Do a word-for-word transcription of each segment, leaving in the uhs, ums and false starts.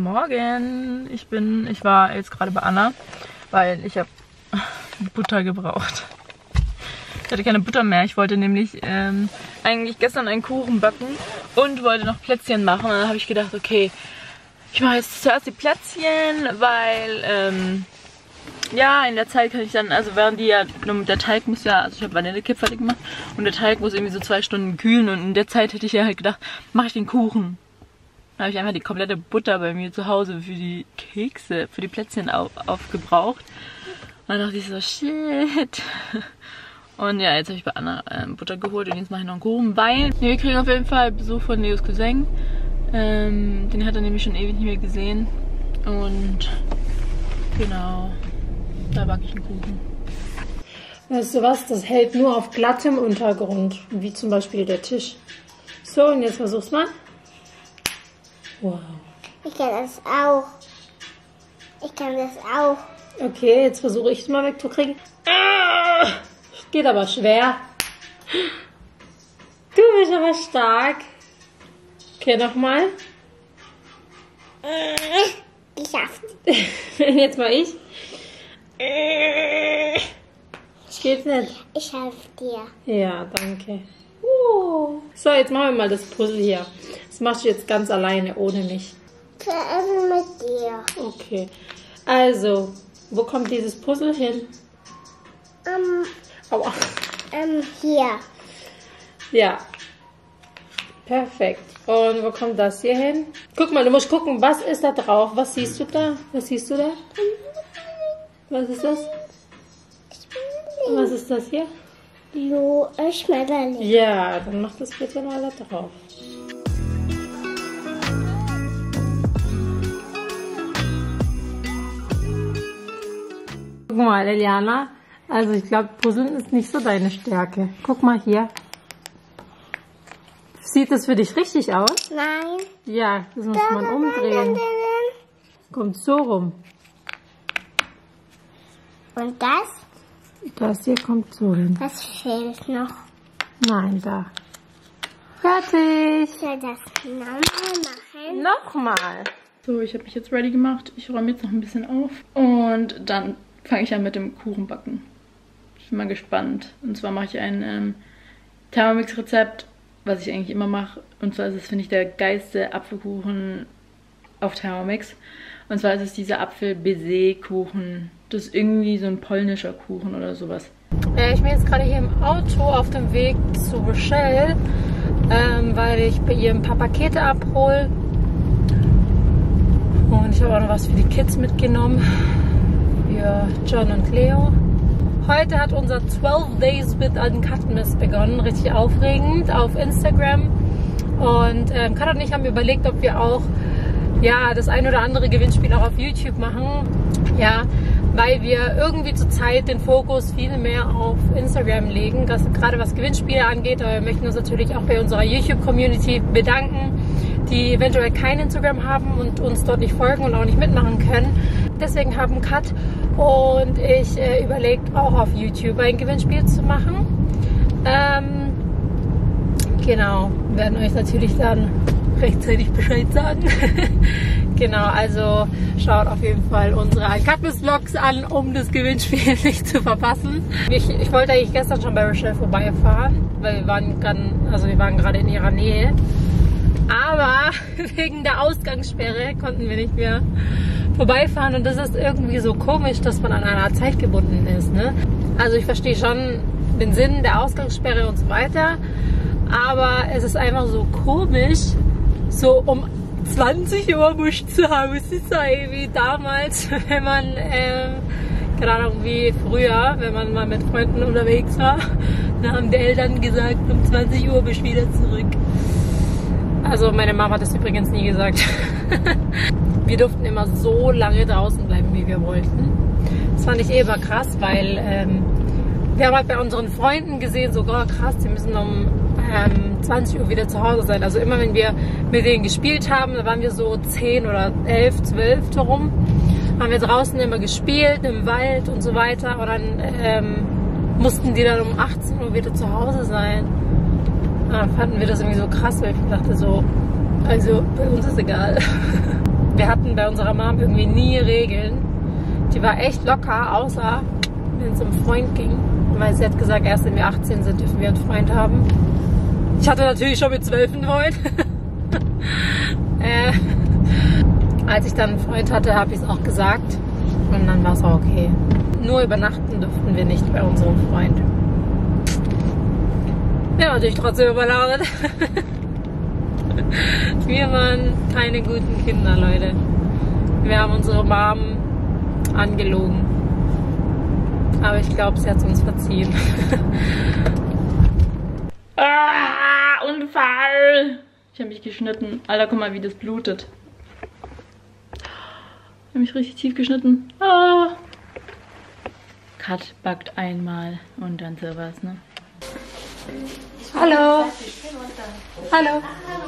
Morgen. Ich bin, ich war jetzt gerade bei Anna, weil ich habe Butter gebraucht. Ich hatte keine Butter mehr. Ich wollte nämlich ähm, eigentlich gestern einen Kuchen backen und wollte noch Plätzchen machen. Und dann habe ich gedacht, okay, ich mache jetzt zuerst die Plätzchen, weil ähm, ja, in der Zeit kann ich dann, also während die ja, der Teig muss ja, also ich habe Vanillekipferl fertig gemacht und der Teig muss irgendwie so zwei Stunden kühlen und in der Zeit hätte ich ja halt gedacht, mache ich den Kuchen. Da habe ich einfach die komplette Butter bei mir zu Hause für die Kekse, für die Plätzchen auf, aufgebraucht. Und dann dachte ich so, shit. Und ja, jetzt habe ich bei Anna ähm, Butter geholt und jetzt mache ich noch einen Kuchen, weil ja, wir kriegen auf jeden Fall Besuch von Leos Cousin. Ähm, den hat er nämlich schon ewig nicht mehr gesehen. Und genau, da backe ich einen Kuchen. Weißt du was, das hält nur auf glattem Untergrund, wie zum Beispiel der Tisch. So, und jetzt versuch's mal. Wow. Ich kann das auch. Ich kann das auch. Okay, jetzt versuche ich es mal wegzukriegen. Ah, geht aber schwer. Du bist aber stark. Okay, nochmal. Geschafft. Jetzt mal ich. Geht's nicht? Ich helfe dir. Ja, danke. Uh. So, jetzt machen wir mal das Puzzle hier. Das machst du jetzt ganz alleine, ohne mich. Zuerst mit dir. Okay. Also, wo kommt dieses Puzzle hin? Ähm, Aua. ähm, hier. Ja. Perfekt. Und wo kommt das hier hin? Guck mal, du musst gucken, was ist da drauf? Was siehst du da? Was siehst du da? Was ist das? Was ist das hier? Lo, Schmetterling. Ja, dann mach das bitte mal da drauf. Guck mal, Eliana. Also ich glaube, Puzzeln ist nicht so deine Stärke. Guck mal hier. Sieht das für dich richtig aus? Nein. Ja, das muss man umdrehen. Kommt so rum. Und das? Das hier kommt so hin. Das fehlt noch. Nein, da. Fertig. Ich will das nochmal machen. Nochmal. So, ich habe mich jetzt ready gemacht. Ich räume jetzt noch ein bisschen auf. Und dann fange ich an mit dem Kuchenbacken. Ich bin mal gespannt. Und zwar mache ich ein ähm, Thermomix-Rezept, was ich eigentlich immer mache. Und zwar ist es, finde ich, der geilste Apfelkuchen auf Thermomix. Und zwar ist es dieser Apfel-Baiser-Kuchen. Das ist irgendwie so ein polnischer Kuchen oder sowas. Ja, ich bin jetzt gerade hier im Auto auf dem Weg zu Rochelle, ähm, weil ich bei ihr ein paar Pakete abhole. Und ich habe auch noch was für die Kids mitgenommen. Für John und Leo. Heute hat unser zwölf Days with Uncutness begonnen. Richtig aufregend auf Instagram. Und ähm, Kat und ich haben überlegt, ob wir auch ja, das ein oder andere Gewinnspiel auch auf YouTube machen. Ja, weil wir irgendwie zurzeit den Fokus viel mehr auf Instagram legen, das, gerade was Gewinnspiele angeht. Aber wir möchten uns natürlich auch bei unserer YouTube-Community bedanken, die eventuell kein Instagram haben und uns dort nicht folgen und auch nicht mitmachen können. Deswegen haben Kat und ich äh, überlegt, auch auf YouTube ein Gewinnspiel zu machen. Ähm, genau, wir werden euch natürlich dann rechtzeitig Bescheid sagen. Genau, also schaut auf jeden Fall unsere Uncutness-Vlogs an, um das Gewinnspiel nicht zu verpassen. Ich, ich wollte eigentlich gestern schon bei Rochelle vorbeifahren, weil wir waren gerade, also wir waren gerade in ihrer Nähe. Aber wegen der Ausgangssperre konnten wir nicht mehr vorbeifahren und das ist irgendwie so komisch, dass man an einer Zeit gebunden ist. Ne? Also ich verstehe schon den Sinn der Ausgangssperre und so weiter, aber es ist einfach so komisch, so um zwanzig Uhr muss ich zu Hause sein, wie damals, wenn man, ähm, keine Ahnung, wie früher, wenn man mal mit Freunden unterwegs war, dann haben die Eltern gesagt, um zwanzig Uhr bist du wieder zurück. Also meine Mama hat das übrigens nie gesagt. Wir durften immer so lange draußen bleiben, wie wir wollten. Das fand ich eh immer krass, weil ähm, wir haben halt bei unseren Freunden gesehen, so oh, krass, die müssen um ähm, zwanzig Uhr wieder zu Hause sein. Also immer wenn wir mit denen gespielt haben, da waren wir so zehn oder elf, zwölf herum, haben wir draußen immer gespielt, im Wald und so weiter. Und dann ähm, mussten die dann um achtzehn Uhr wieder zu Hause sein. Und dann fanden wir das irgendwie so krass, weil ich dachte so, also bei uns ist egal. wir hatten bei unserer Mom irgendwie nie Regeln. Die war echt locker, außer wenn es um Freund ging. Weil sie hat gesagt, erst wenn wir achtzehn sind, dürfen wir einen Freund haben. Ich hatte natürlich schon mit zwölf einen Freund. äh, als ich dann einen Freund hatte, habe ich es auch gesagt. Und dann war es auch okay. Nur übernachten durften wir nicht bei unserem Freund. Ja, natürlich trotzdem überladet. Wir waren keine guten Kinder, Leute. Wir haben unsere Mom angelogen. Aber ich glaube, sie hat es uns verziehen. Ah, Unfall! Ich habe mich geschnitten. Alter, guck mal, wie das blutet. Ich habe mich richtig tief geschnitten. Ah. Kat backt einmal und dann sowas, ne? Hallo. Hallo.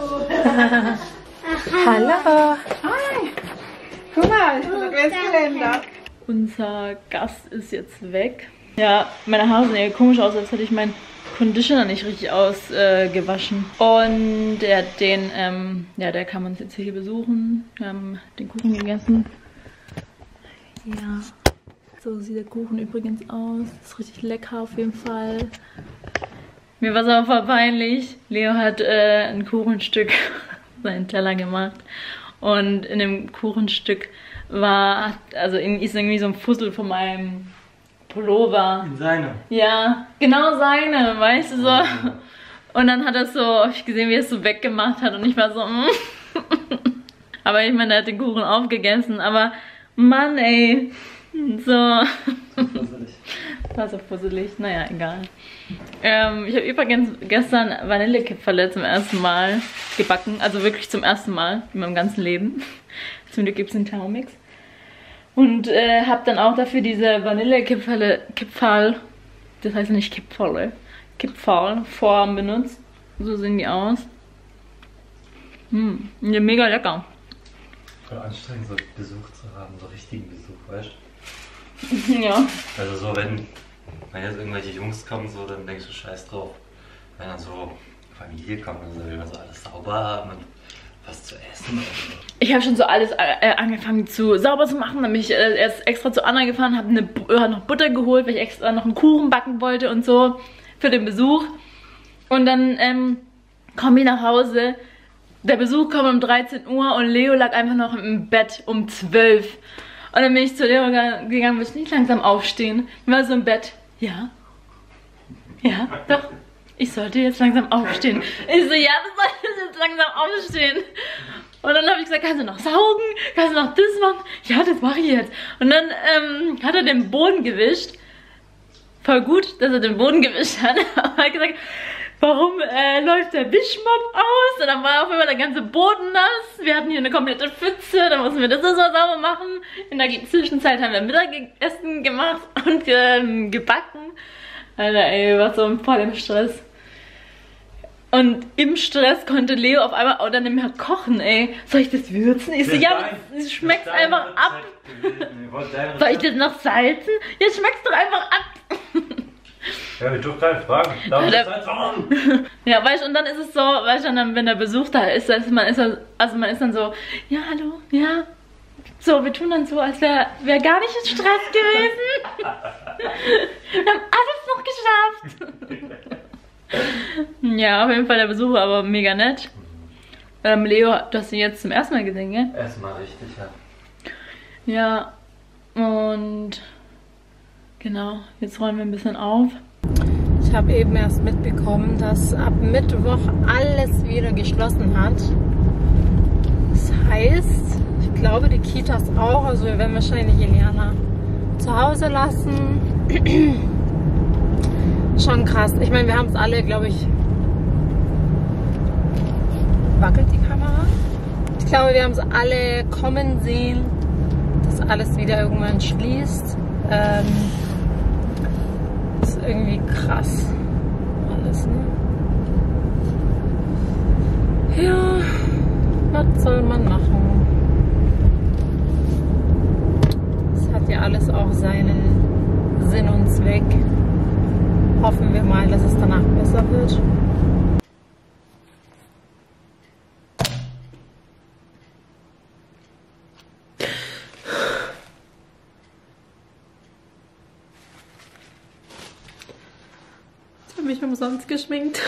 Hallo. Hi. Guck mal, ich bin Adventskalender. Unser Gast ist jetzt weg. Ja, meine Haare sehen ja komisch aus, als hätte ich meinen Conditioner nicht richtig ausgewaschen. Äh, und der, den, ähm, ja, der kann uns jetzt hier besuchen. Wir haben den Kuchen gegessen. Ja, so sieht der Kuchen übrigens aus. Ist richtig lecker auf jeden Fall. Mir war es auch voll peinlich. Leo hat äh, ein Kuchenstück, seinen Teller gemacht. Und in dem Kuchenstück war, also ist irgendwie so ein Fussel von meinem Pullover. In seine? Ja, genau seine, weißt du so. Und dann hat er so, hab ich gesehen, wie er es so weggemacht hat und ich war so, mm. Aber ich meine, er hat den Kuchen aufgegessen, aber Mann ey, so. War so fusselig, naja, egal. Ähm, ich habe übrigens gestern Vanillekipferl zum ersten Mal gebacken, also wirklich zum ersten Mal in meinem ganzen Leben. Zum Glück gibt es einen Thermomix. Und äh, habe dann auch dafür diese Vanillekipferl, Kipferl, das heißt nicht Kipferl, Kipferl-Form benutzt. So sehen die aus. Hm, ja, mega lecker. Voll anstrengend, so Besuch zu haben, so richtigen Besuch, weißt du? Ja. Also so, wenn, wenn jetzt irgendwelche Jungs kommen, so, dann denkst du scheiß drauf. Wenn dann so Familie kommt, dann will man so alles sauber haben und was zu essen. Ich habe schon so alles äh, angefangen zu sauber zu machen. Dann bin ich äh, erst extra zu Anna gefahren, habe äh, noch Butter geholt, weil ich extra noch einen Kuchen backen wollte und so für den Besuch. Und dann ähm, komme ich nach Hause. Der Besuch kommt um dreizehn Uhr und Leo lag einfach noch im Bett um zwölf. Und dann bin ich zu Leo gegangen, willst du nicht langsam aufstehen? Ich war so im Bett. Ja. Ja, doch. Ich sollte jetzt langsam aufstehen. Ich so, ja, du solltest jetzt langsam aufstehen. Und dann habe ich gesagt, kannst du noch saugen? Kannst du noch das machen? Ja, das mache ich jetzt. Und dann ähm, hat er den Boden gewischt. Voll gut, dass er den Boden gewischt hat. Aber er hat gesagt, warum äh, läuft der Wischmopp aus? Und dann war auf einmal der ganze Boden nass. Wir hatten hier eine komplette Pfütze. Dann mussten wir das so sauber machen. In der Zwischenzeit haben wir Mittagessen gemacht und ähm, gebacken. Alter, ey, was so voll im Stress. Und im Stress konnte Leo auf einmal auch dann nicht mehr kochen, ey. Soll ich das würzen? Ich so, ja, es schmeckt einfach ab. Soll ich das noch salzen? Ja, schmeckt's doch einfach ab. Ja, wir dürfen keine Fragen. Darf ich das sagen? Ja, weißt du, und dann ist es so, weißt du, dann, wenn der Besuch da ist, also man ist, also man ist dann so, ja, hallo, ja. So, wir tun dann so, als wäre wär gar nicht in Stress gewesen. Wir haben alles noch geschafft. Ja, auf jeden Fall der Besuch war aber mega nett. Ähm, Leo, du hast ihn jetzt zum ersten Mal gesehen, gell? Erstmal richtig, ja. Ja, und genau, jetzt räumen wir ein bisschen auf. Ich habe eben erst mitbekommen, dass ab Mittwoch alles wieder geschlossen hat. Das heißt, ich glaube die Kitas auch, also wir werden wahrscheinlich Eliana zu Hause lassen. Schon krass. Ich meine, wir haben es alle, glaube ich... Wackelt die Kamera? Ich glaube, wir haben es alle kommen sehen, dass alles wieder irgendwann schließt. Ähm, das ist irgendwie krass. Alles, ne? Ja, was soll man machen? Es hat ja alles auch seinen Sinn und Zweck. Hoffen wir mal, dass es danach besser wird. mich umsonst geschminkt.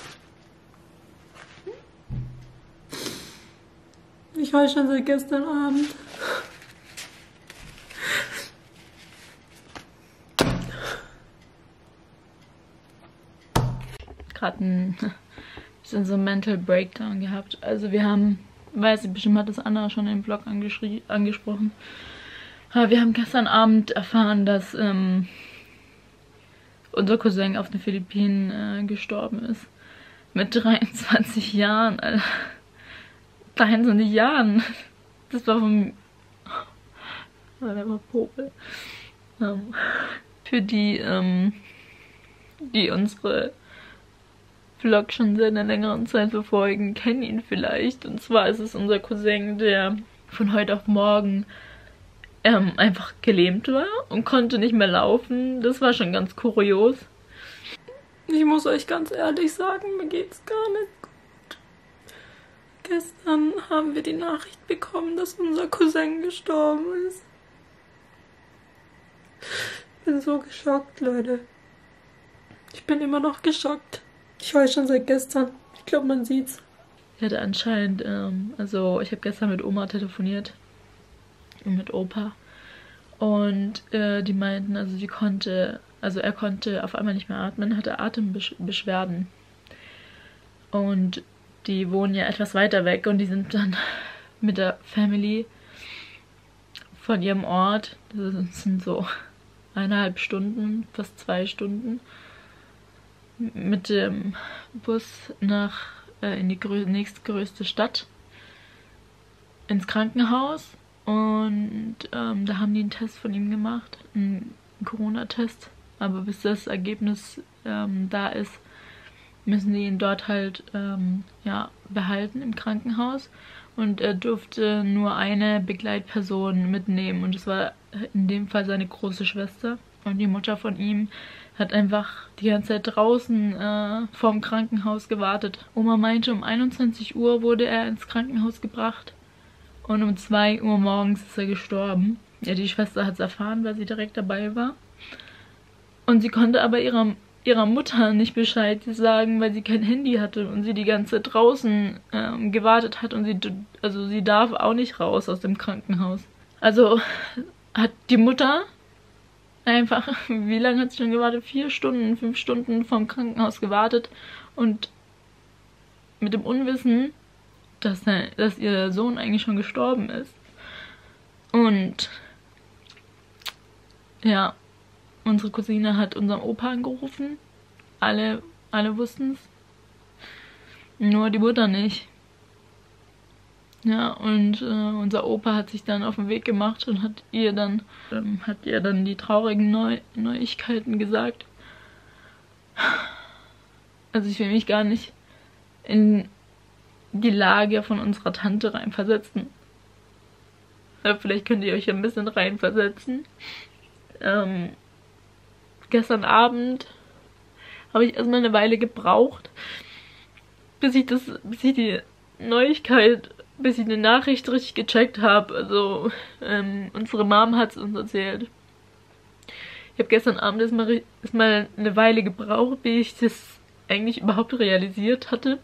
Ich heule schon seit gestern Abend. Gerade ein bisschen so Mental Breakdown gehabt. Also wir haben, weiß ich, bestimmt hat das Anna schon im Vlog angesprochen. Aber wir haben gestern Abend erfahren, dass ähm, unser Cousin auf den Philippinen äh, gestorben ist. Mit dreiundzwanzig Jahren. Alter. dreiundzwanzig Jahren. Das war vom... Oh, der war Popel. Ähm, für die, ähm, die unsere Vlog schon seit einer längeren Zeit verfolgen, kennen ihn vielleicht. Und zwar ist es unser Cousin, der von heute auf morgen ähm, einfach gelähmt war und konnte nicht mehr laufen. Das war schon ganz kurios. Ich muss euch ganz ehrlich sagen, mir geht's gar nicht gut. Gestern haben wir die Nachricht bekommen, dass unser Cousin gestorben ist. Ich bin so geschockt, Leute. Ich bin immer noch geschockt. Ich heule schon seit gestern. Ich glaube, man sieht's. Ich hatte anscheinend, ähm, also ich habe gestern mit Oma telefoniert. Und mit Opa. Und äh, die meinten, also sie konnte, also er konnte auf einmal nicht mehr atmen, hatte Atembeschwerden. Und die wohnen ja etwas weiter weg und die sind dann mit der Family von ihrem Ort, das sind so eineinhalb Stunden, fast zwei Stunden, mit dem Bus nach äh, in die nächstgrößte Stadt ins Krankenhaus. Und ähm, da haben die einen Test von ihm gemacht, einen Corona-Test. Aber bis das Ergebnis ähm, da ist, müssen die ihn dort halt ähm, ja, behalten im Krankenhaus. Und er durfte nur eine Begleitperson mitnehmen. Und das war in dem Fall seine große Schwester. Und die Mutter von ihm hat einfach die ganze Zeit draußen äh, vorm Krankenhaus gewartet. Oma meinte, um einundzwanzig Uhr wurde er ins Krankenhaus gebracht. Und um zwei Uhr morgens ist er gestorben. Ja, die Schwester hat es erfahren, weil sie direkt dabei war. Und sie konnte aber ihrer, ihrer Mutter nicht Bescheid sagen, weil sie kein Handy hatte und sie die ganze Zeit draußen ähm, gewartet hat. Und sie, also sie darf auch nicht raus aus dem Krankenhaus. Also hat die Mutter einfach, wie lange hat sie schon gewartet? Vier Stunden, fünf Stunden vom Krankenhaus gewartet. Und mit dem Unwissen, Dass, dass ihr Sohn eigentlich schon gestorben ist. Und ja, unsere Cousine hat unseren Opa angerufen. Alle, alle wussten es. Nur die Mutter nicht. Ja, und äh, unser Opa hat sich dann auf den Weg gemacht und hat ihr dann, ähm, hat ihr dann die traurigen Neu Neuigkeiten gesagt. Also ich will mich gar nicht in die Lage von unserer Tante reinversetzen. Ja, vielleicht könnt ihr euch ein bisschen reinversetzen. Ähm, gestern Abend habe ich erstmal eine Weile gebraucht, bis ich das, bis ich die Neuigkeit, bis ich eine Nachricht richtig gecheckt habe. Also ähm, unsere Mom hat es uns erzählt. Ich habe gestern Abend erstmal, erstmal eine Weile gebraucht, bis ich das eigentlich überhaupt realisiert hatte.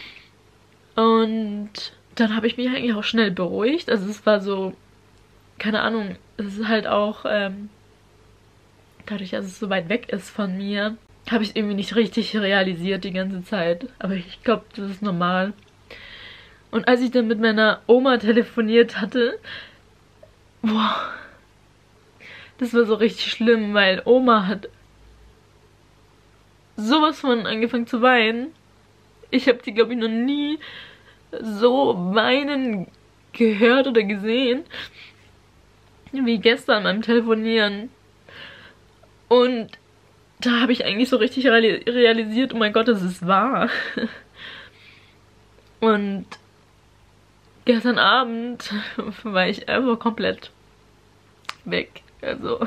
Und dann habe ich mich eigentlich auch schnell beruhigt. Also es war so, keine Ahnung, es ist halt auch, ähm, dadurch, dass es so weit weg ist von mir, habe ich es irgendwie nicht richtig realisiert die ganze Zeit. Aber ich glaube, das ist normal. Und als ich dann mit meiner Oma telefoniert hatte, boah, das war so richtig schlimm, weil Oma hat sowas von angefangen zu weinen. Ich habe die, glaube ich, noch nie so weinen gehört oder gesehen wie gestern beim Telefonieren. Und da habe ich eigentlich so richtig realisiert, oh mein Gott, das ist wahr. Und gestern Abend war ich einfach komplett weg. Also,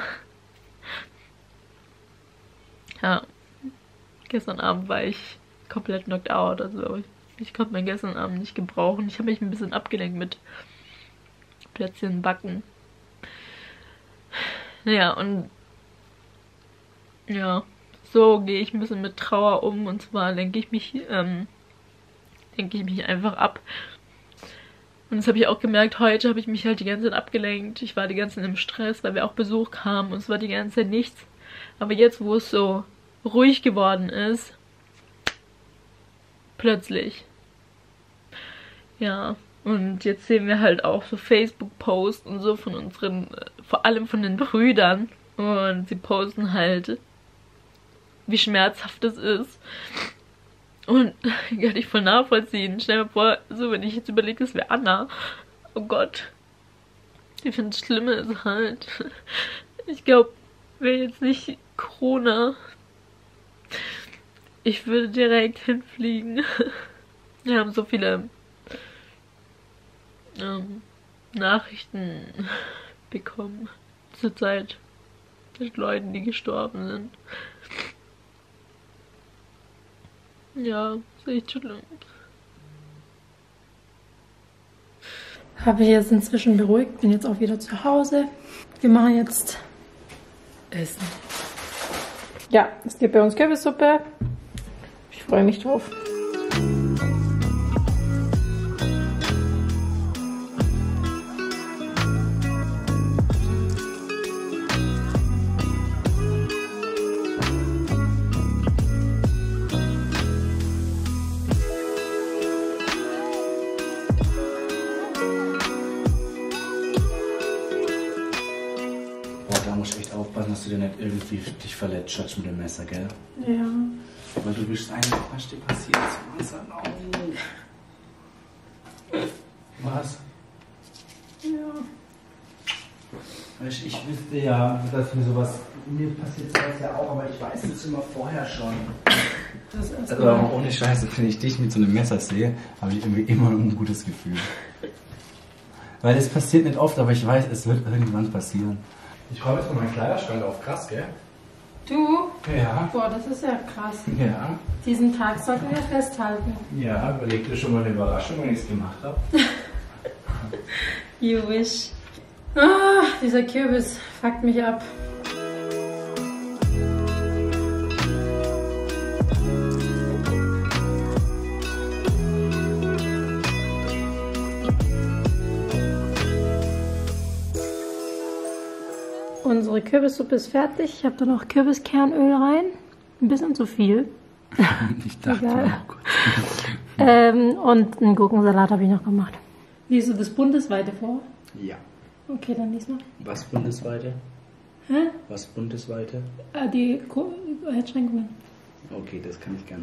ja, gestern Abend war ich komplett knocked out. Also, ich, ich konnte meinen gestern Abend nicht gebrauchen. Ich habe mich ein bisschen abgelenkt mit Plätzchen backen. Naja, und ja, so gehe ich ein bisschen mit Trauer um. Und zwar lenke ich mich, ähm, lenke ich mich einfach ab. Und das habe ich auch gemerkt, heute habe ich mich halt die ganze Zeit abgelenkt. Ich war die ganze Zeit im Stress, weil wir auch Besuch kamen und es war die ganze Zeit nichts. Aber jetzt, wo es so ruhig geworden ist, plötzlich. Ja, und jetzt sehen wir halt auch so Facebook-Posts und so von unseren, vor allem von den Brüdern. Und sie posten halt, wie schmerzhaft es ist. Und kann ich voll nachvollziehen. Stell mir vor, so wenn ich jetzt überlege, das wäre Anna. Oh Gott. Ich finde das Schlimme ist halt, ich glaube, wäre jetzt nicht Corona, ich würde direkt hinfliegen. Wir haben so viele ähm, Nachrichten bekommen zur Zeit mit Leuten, die gestorben sind. Ja, ist echt schlimm. Habe ich jetzt inzwischen beruhigt, bin jetzt auch wieder zu Hause. Wir machen jetzt Essen. Ja, es gibt bei uns Kürbissuppe. Ich freue mich drauf. Dass du dir nicht irgendwie dich verletzt hast mit dem Messer, gell? Ja. Weil du bist eigentlich, was dir passiert ist. Was? Ja. Ich, ich wüsste ja, dass mir sowas, mir passiert sowas ja auch, aber ich weiß es immer vorher schon. Das ist also ohne Scheiße, wenn ich dich mit so einem Messer sehe, habe ich irgendwie immer ein ungutes Gefühl. Weil es passiert nicht oft, aber ich weiß, es wird irgendwann passieren. Ich räume jetzt mal meinen Kleiderschrank auf, krass, gell? Du? Ja. Boah, das ist ja krass. Ja. Diesen Tag sollten wir festhalten. Ja, überleg dir schon mal eine Überraschung, wenn ich es gemacht habe. You wish. Ah, dieser Kürbis fuckt mich ab. Unsere Kürbissuppe ist fertig. Ich habe da noch Kürbiskernöl rein. Ein bisschen zu viel. Ich dachte Egal. auch gut. ähm, und einen Gurkensalat habe ich noch gemacht. Liest du das bundesweite vor? Ja. Okay, dann lies mal. Was bundesweite? Hä? Was bundesweite? Äh, die Ko- Einschränkungen. Okay, das kann ich gerne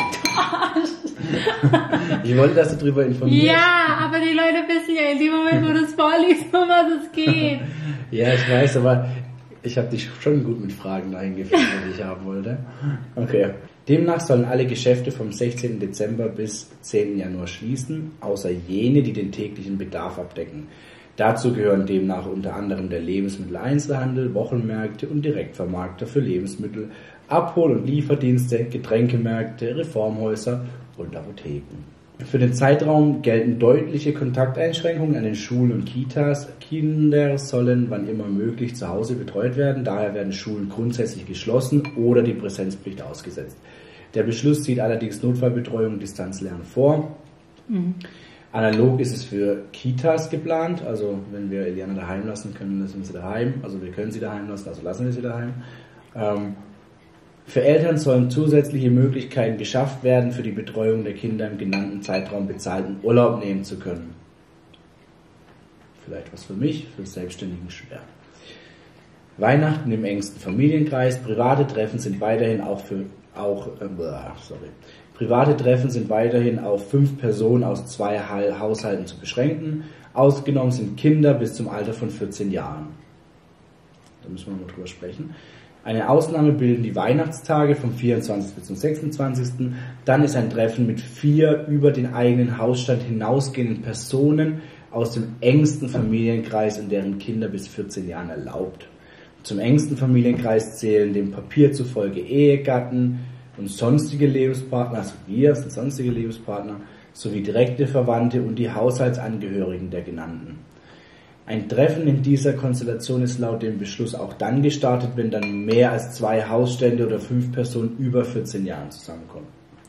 vergessen. Ich wollte, dass du darüber informierst. Ja, aber die Leute wissen ja in dem Moment, wo du es vorliest, um was es geht. Ja, ich weiß, aber ich habe dich schon gut mit Fragen dahin geführt, die ich haben wollte. Okay. Demnach sollen alle Geschäfte vom sechzehnten Dezember bis zehnten Januar schließen, außer jene, die den täglichen Bedarf abdecken. Dazu gehören demnach unter anderem der Lebensmitteleinzelhandel, Wochenmärkte und Direktvermarkter für Lebensmittel, Abhol- und Lieferdienste, Getränkemärkte, Reformhäuser und Apotheken. Für den Zeitraum gelten deutliche Kontakteinschränkungen an den Schulen und Kitas. Kinder sollen wann immer möglich zu Hause betreut werden, daher werden Schulen grundsätzlich geschlossen oder die Präsenzpflicht ausgesetzt. Der Beschluss sieht allerdings Notfallbetreuung und Distanzlernen vor. Mhm. Analog ist es für Kitas geplant, also wenn wir Eliana daheim lassen können, lassen wir sie daheim, also wir können sie daheim lassen, also lassen wir sie daheim. Ähm, für Eltern sollen zusätzliche Möglichkeiten geschafft werden, für die Betreuung der Kinder im genannten Zeitraum bezahlten Urlaub nehmen zu können. Vielleicht was für mich, für Selbstständigen schwer. Weihnachten im engsten Familienkreis, private Treffen sind weiterhin auch für auch äh, sorry. Private Treffen sind weiterhin auf fünf Personen aus zwei Haushalten zu beschränken. Ausgenommen sind Kinder bis zum Alter von vierzehn Jahren. Da müssen wir mal drüber sprechen. Eine Ausnahme bilden die Weihnachtstage vom vierundzwanzigsten bis zum sechsundzwanzigsten Dann ist ein Treffen mit vier über den eigenen Hausstand hinausgehenden Personen aus dem engsten Familienkreis und deren Kinder bis vierzehn Jahren erlaubt. Zum engsten Familienkreis zählen dem Papier zufolge Ehegatten und sonstige Lebenspartner, also wir sind sonstige Lebenspartner, sowie direkte Verwandte und die Haushaltsangehörigen der genannten. Ein Treffen in dieser Konstellation ist laut dem Beschluss auch dann gestartet, wenn dann mehr als zwei Hausstände oder fünf Personen über vierzehn Jahren zusammenkommen.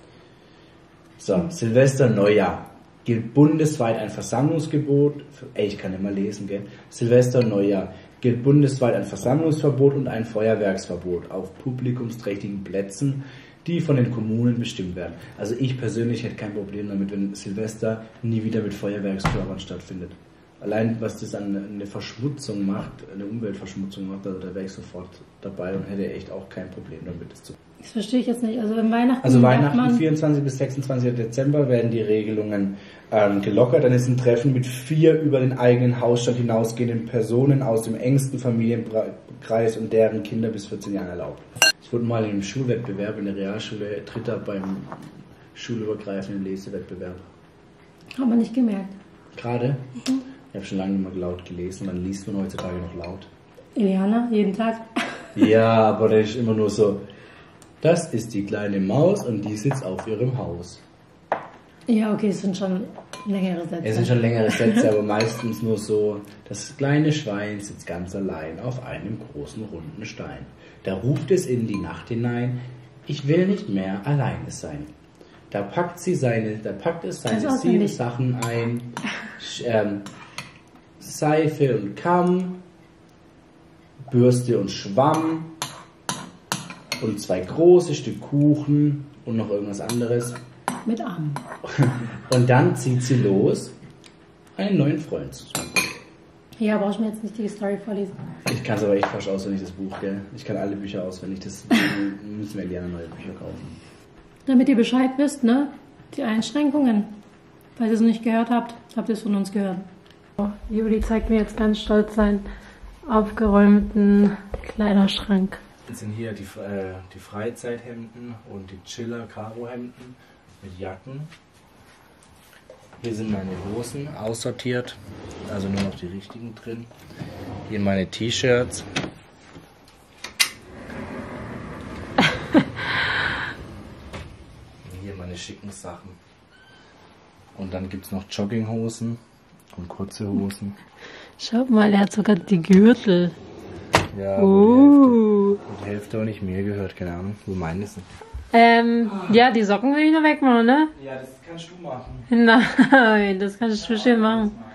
So, Silvester, Neujahr. Gilt bundesweit ein Versammlungsgebot, ey, ich kann nicht mal lesen, gell? Silvester, Neujahr. Gilt bundesweit ein Versammlungsverbot und ein Feuerwerksverbot auf publikumsträchtigen Plätzen, die von den Kommunen bestimmt werden. Also ich persönlich hätte kein Problem damit, wenn Silvester nie wieder mit Feuerwerkskörpern stattfindet. Allein, was das an eine Verschmutzung macht, eine Umweltverschmutzung macht, also da wäre ich sofort dabei und hätte echt auch kein Problem damit. Das zu Das verstehe ich jetzt nicht. Also wenn Weihnachten... Also Weihnachten, vierundzwanzigsten bis sechsundzwanzigsten Dezember werden die Regelungen ähm, gelockert. Dann ist ein Treffen mit vier über den eigenen Hausstand hinausgehenden Personen aus dem engsten Familienkreis und deren Kinder bis vierzehn Jahren erlaubt. Ich wurde mal in einem Schulwettbewerb in der Realschule Dritter beim schulübergreifenden Lesewettbewerb. Hat man nicht gemerkt. Gerade? Mhm. Ich habe schon lange nicht mehr laut gelesen. Man liest man heutzutage noch laut. Iliana, jeden Tag? Ja, aber das ist immer nur so... Das ist die kleine Maus und die sitzt auf ihrem Haus. Ja, okay, es sind schon längere Sätze. Es sind schon längere Sätze, aber meistens nur so, das kleine Schwein sitzt ganz allein auf einem großen runden Stein. Da ruft es in die Nacht hinein, ich will nicht mehr alleine sein. Da packt sie seine, da packt es seine sieben Sachen ein, ähm, Seife und Kamm, Bürste und Schwamm, und zwei große Stück Kuchen und noch irgendwas anderes. Mit Armen. Und dann zieht sie los, einen neuen Freund zu suchen. Ja, brauchst du mir jetzt nicht die Story vorlesen. Ich kann es aber echt fast auswendig, das Buch, gell? Ich kann alle Bücher auswendig, das müssen wir gerne neue Bücher kaufen. Damit ihr Bescheid wisst, ne? Die Einschränkungen. Falls ihr es nicht gehört habt, habt ihr es von uns gehört. Juli zeigt mir jetzt ganz stolz seinen aufgeräumten Kleiderschrank. Das sind hier die, äh, die Freizeithemden und die Chiller-Karo-Hemden mit Jacken. Hier sind meine Hosen aussortiert, also nur noch die richtigen drin. Hier meine T-Shirts. Hier meine schicken Sachen. Und dann gibt es noch Jogginghosen und kurze Hosen. Schaut mal, er hat sogar die Gürtel. Ja, uh. die, Hälfte, die Hälfte auch nicht mir gehört, keine Ahnung, wo meine sind. Ähm, ja, die Socken will ich noch wegmachen, ne? Ja, das kannst du machen. Nein, das kannst du bestimmt machen.